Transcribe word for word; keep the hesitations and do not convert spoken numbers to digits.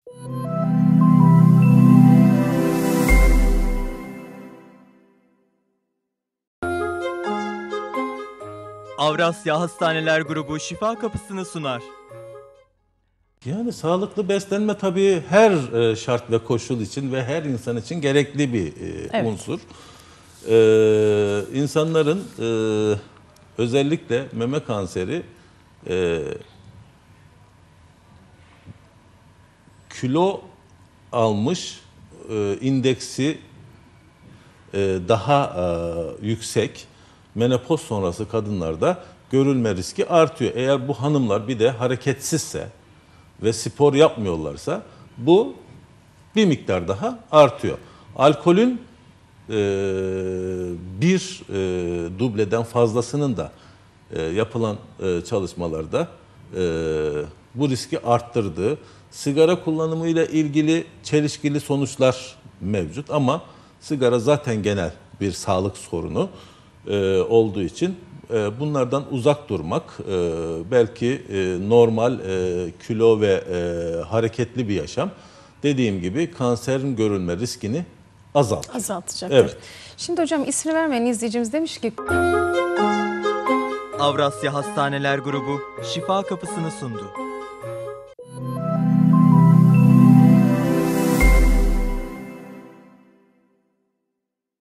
Avrasya Hastaneler Grubu şifa kapısını sunar. Yani sağlıklı beslenme tabii her şart ve koşul için ve her insan için gerekli bir evet. unsur. Ee, insanların e, özellikle meme kanseri e, kilo almış, e, indeksi e, daha e, yüksek menopoz sonrası kadınlarda görülme riski artıyor. Eğer bu hanımlar bir de hareketsizse ve spor yapmıyorlarsa bu bir miktar daha artıyor. Alkolün e, bir e, dubleden fazlasının da e, yapılan e, çalışmalarda e, bu riski arttırdığı, sigara kullanımı ile ilgili çelişkili sonuçlar mevcut ama sigara zaten genel bir sağlık sorunu e, olduğu için e, bunlardan uzak durmak e, belki e, normal e, kilo ve e, hareketli bir yaşam dediğim gibi kanserin görülme riskini azaltacak. Azaltacaktır. Evet. Şimdi hocam ismini vermeyen izleyicimiz demiş ki Avrasya Hastaneler Grubu şifa kapısını sundu.